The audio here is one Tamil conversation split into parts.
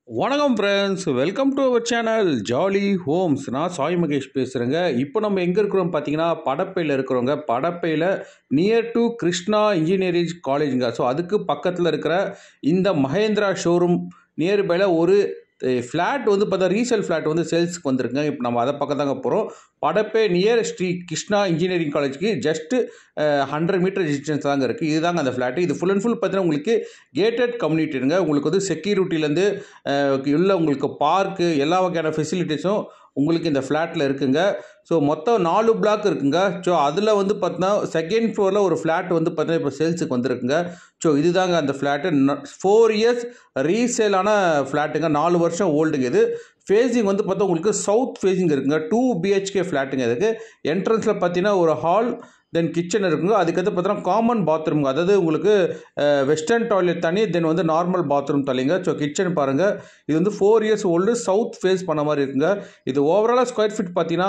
வணக்கம் friends, welcome to our channel jolly homes. நான் சாய் மகேஷ் பேசுகிறேங்க. இப்போ நம்ம எங்கே இருக்கிறோம் பார்த்தீங்கன்னா, படப்பையில் இருக்கிறோங்க. படப்பையில் நியர் டு கிருஷ்ணா இன்ஜினியரிங் காலேஜுங்க. ஸோ அதுக்கு பக்கத்தில் இருக்கிற இந்த மஹேந்திரா ஷோரூம் நியர்பையில் ஒரு ஃப்ளாட் வந்து பார்த்தா ரீசேல் ஃப்ளாட் வந்து சேல்ஸுக்கு வந்திருக்குங்க. இப்போ நம்ம அதை பக்கம் தாங்க போகிறோம். படப்பை நியர் ஸ்ரீ கிருஷ்ணா இன்ஜினியரிங் காலேஜுக்கு ஜஸ்ட்டு 100 மீட்டர் டிஸ்டன்ஸ் தாங்க இருக்குது. இதுதாங்க அந்த ஃப்ளாட்டு. இது ஃபுல் அண்ட் ஃபுல் பார்த்தீங்கன்னா உங்களுக்கு கேட்டட் கம்யூனிட்டிங்க. உங்களுக்கு வந்து செக்யூரிட்டிலேருந்து உள்ள உங்களுக்கு பார்க்கு எல்லா வகையான ஃபெசிலிட்டிஸும் உங்களுக்கு இந்த ஃப்ளாட்டில் இருக்குங்க. ஸோ மொத்தம் 4 பிளாக் இருக்குங்க. ஸோ அதில் வந்து பார்த்தீங்கன்னா செகண்ட் ஃப்ளோரில் ஒரு ஃப்ளாட் வந்து பார்த்தீங்கன்னா இப்போ சேல்ஸுக்கு வந்துருக்குங்க. ஸோ இதுதாங்க அந்த ஃப்ளாட்டு. 4 இயர்ஸ் ரீசேலான ஃப்ளாட்டுங்க. 4 வருஷம் ஓல்டுங்க. இது ஃபேஸிங் வந்து பார்த்தா உங்களுக்கு சவுத் ஃபேஸிங் இருக்குங்க. 2 BHK ஃப்ளாட்டுங்க. இதுக்கு என்ட்ரன்ஸில் பார்த்தீங்கன்னா ஒரு ஹால் தென் கிச்சன் இருக்குங்க. அதுக்கடுத்து பார்த்தீங்கன்னா காமன் பாத்ரூம்ங்க. அதாவது உங்களுக்கு வெஸ்டர்ன் டாய்லெட் தனி, தென் வந்து நார்மல் பாத்ரூம் தள்ளிங்க. ஸோ கிச்சன் பாருங்கள். இது வந்து 4 இயர்ஸ் ஓல்டு, சவுத் ஃபேஸ் பண்ண மாதிரி இருக்குங்க. இது ஓவராலாக ஸ்கொயர் ஃபீட் பார்த்தீங்கன்னா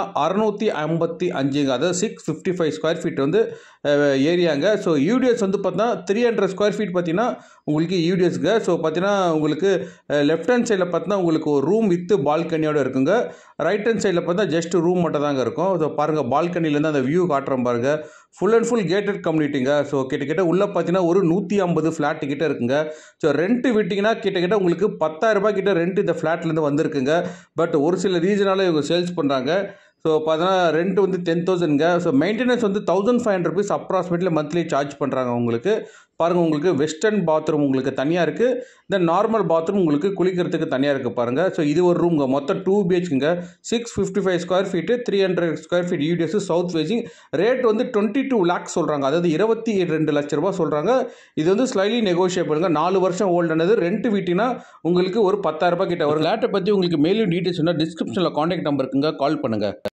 655ங்க. அதாவது 655 ஸ்கொயர் ஃபீட் வந்து ஏரியாங்க. ஸோ யூடிஎஸ் வந்து பார்த்தீங்கன்னா 300 ஸ்கொயர் ஃபீட் பார்த்தீங்கன்னா உங்களுக்கு யூடிஎஸ்ங்க. ஸோ பார்த்தீங்கன்னா உங்களுக்கு லெஃப்ட் ஹேண்ட் சைடில் பார்த்தீங்கன்னா உங்களுக்கு ஒரு ரூம் வித் பால்கனியோடு இருக்குங்க. ரைட் ஹேண்ட் சைடில் பார்த்தா ஜஸ்ட் ரூம் மட்டும் தாங்க இருக்கும். ஸோ பாருங்கள், பால்கனிலேருந்து அந்த வியூ காட்டுறோம் பாருங்கள். ஃபுல் அண்ட் ஃபுல் கேட்டட் கம்யூனிட்டிங்க. ஸோ கிட்டத்தட்ட உள்ளே பார்த்தீங்கன்னா ஒரு 150 ஃப்ளாட்டு கிட்ட இருக்குங்க. ஸோ ரெண்ட்டு விட்டிங்கன்னா கிட்டத்தட்ட உங்களுக்கு 10,000 ரூபாய் கிட்ட ரெண்ட் இந்த ஃப்ளாட்லேருந்து வந்திருக்குங்க. பட் ஒரு சில ரீசனால இவங்க சேல்ஸ் பண்ணுறாங்க. ஸோ பார்த்தீங்கன்னா ரெண்ட் வந்து 10,000ங்க. ஸோ மெயின்டெனன்ஸ் வந்து 1,500 ருபீஸ் அப்ராக்சிமேட்லி மந்த்லி சார்ஜ் பண்ணுறாங்க உங்களுக்கு. பாருங்கள், உங்களுக்கு வெஸ்டர்ன் பாத்ரூம் உங்களுக்கு தனியாக இருக்குது. தென் நார்மல் பாத்ரூம் உங்களுக்கு குளிக்கிறதுக்கு தனியாக இருக்குது பாருங்கள். ஸோ இது ஒரு ரூம்ங்க. மொத்தம் 2 BHKங்க. 655 square feet, 300 square feet UDS, south facing. Rate வந்து 22 லேக்ஸ் சொல்கிறாங்க. அதாவது 22 லட்ச ரூபா சொல்கிறாங்க. இது வந்து ஸ்லைலி நெகோஷியபிளுங்க. 4 வருஷம் ஓல்டானது. ரெண்ட் வீட்டினா உங்களுக்கு ஒரு 10,000 ரூபாய் கிட்ட வரும். ஃப்ளாட்டை பற்றி உங்களுக்கு மேலும் டீட்டெயில்ஸ் சொன்னால் டிஸ்கிரிப்ஷனில் காண்டாக்ட் நம்பர் இருக்குங்க, கால் பண்ணுங்கள்.